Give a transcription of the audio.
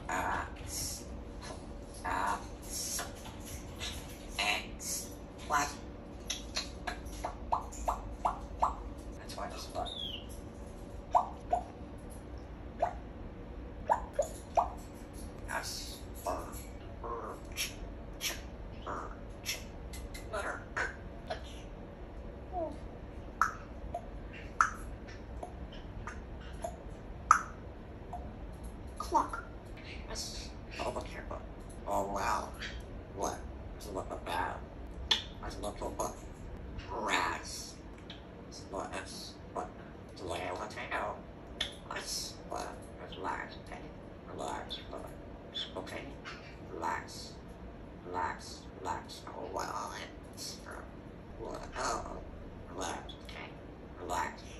X. X. What? That's why this button. S. Letter. Clock. Yes. Oh, look here, but. Oh, wow. What? Does it look about? Does it look about? Grass. What? What? Delay a potato. Nice. What? Relax. Okay. Relax. Okay. Relax. Relax. Relax. Oh, wow. What? Oh. Relax. Okay. Relax.